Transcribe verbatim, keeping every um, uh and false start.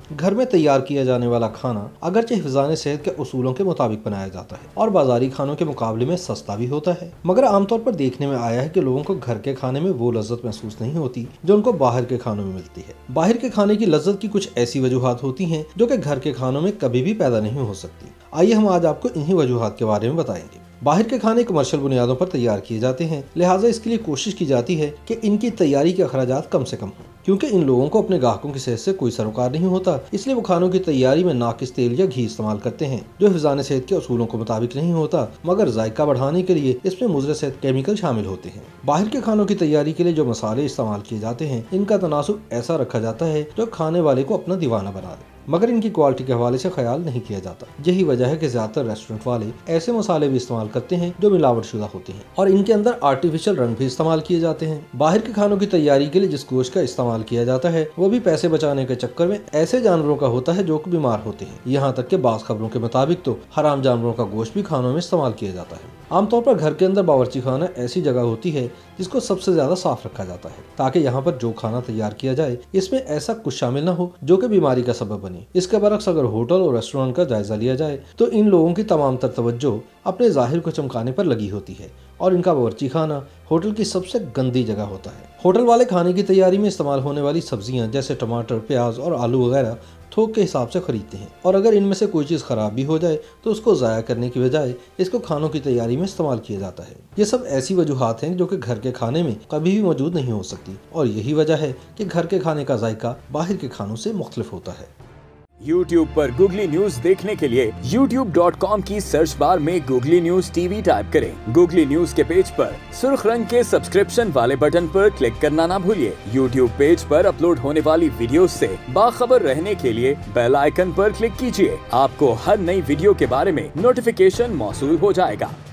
घर में तैयार किया जाने वाला खाना अगरचे हिफ्ज़ाने सेहत के उसूलों के मुताबिक बनाया जाता है और बाजारी खानों के मुकाबले में सस्ता भी होता है, मगर आमतौर पर देखने में आया है कि लोगों को घर के खाने में वो लज्जत महसूस नहीं होती जो उनको बाहर के खानों में मिलती है। बाहर के खाने की लज्जत की कुछ ऐसी वजूहात होती हैं जो कि घर के खानों में कभी भी पैदा नहीं हो सकती। आइए हम आज आपको इन्हीं वजूहात के बारे में बताएंगे। बाहर के खाने कमर्शियल बुनियादों पर तैयार किए जाते हैं, लिहाजा इसके लिए कोशिश की जाती है कि इनकी तैयारी के अखराजात कम से कम हों। क्योंकि इन लोगों को अपने ग्राहकों की सेहत से कोई सरोकार नहीं होता, इसलिए वो खानों की तैयारी में नाकिस तेल या घी इस्तेमाल करते हैं जो हिफ्ज़ाने सेहत के उसूलों के मुताबिक नहीं होता, मगर जायका बढ़ाने के लिए इसमें मुज़र सेहत केमिकल शामिल होते हैं। बाहर के खानों की तैयारी के लिए जो मसाले इस्तेमाल किए जाते हैं, इनका तनासुब ऐसा रखा जाता है जो खाने वाले को अपना दीवाना बना दे, मगर इनकी क्वालिटी के हवाले से ख्याल नहीं किया जाता। यही वजह है कि ज्यादातर रेस्टोरेंट वाले ऐसे मसाले भी इस्तेमाल करते हैं जो मिलावटशुदा होते हैं और इनके अंदर आर्टिफिशियल रंग भी इस्तेमाल किए जाते हैं। बाहर के खानों की तैयारी के लिए जिस गोश्त का इस्तेमाल किया जाता है वो भी पैसे बचाने के चक्कर में ऐसे जानवरों का होता है जो कि बीमार होते हैं। यहाँ तक कि बाज़ खबरों के मुताबिक तो हराम जानवरों का गोश्त भी खानों में इस्तेमाल किया जाता है। आमतौर पर घर के अंदर बावर्ची खाना ऐसी जगह होती है जिसको सबसे ज्यादा साफ रखा जाता है, ताकि यहाँ पर जो खाना तैयार किया जाए इसमें ऐसा कुछ शामिल न हो जो कि बीमारी का सबब बने। इसके बरक्स अगर होटल और रेस्टोरेंट का जायजा लिया जाए तो इन लोगों की तमाम तर तवज्जो अपने जाहिर को चमकाने पर लगी होती है और इनका बावर्ची खाना होटल की सबसे गंदी जगह होता है। होटल वाले खाने की तैयारी में इस्तेमाल होने वाली सब्जियां जैसे टमाटर, प्याज और आलू वगैरह थोक के हिसाब से खरीदते हैं और अगर इनमें से कोई चीज़ खराब भी हो जाए तो उसको ज़ाया करने की बजाय इसको खानों की तैयारी में इस्तेमाल किया जाता है। ये सब ऐसी वजूहात हैं जो कि घर के खाने में कभी भी मौजूद नहीं हो सकती और यही वजह है कि घर के खाने का जायका बाहर के खानों से मुख्तलिफ होता है। यूट्यूब पर गूगली न्यूज देखने के लिए यूट्यूब डॉट कॉम की सर्च बार में गूगली न्यूज टीवी टाइप करें। गूगली न्यूज के पेज पर सुर्ख रंग के सब्सक्रिप्शन वाले बटन पर क्लिक करना ना भूलिए। यूट्यूब पेज पर अपलोड होने वाली वीडियोस से बाखबर रहने के लिए बेल आइकन पर क्लिक कीजिए। आपको हर नई वीडियो के बारे में नोटिफिकेशन मौसूल हो जाएगा।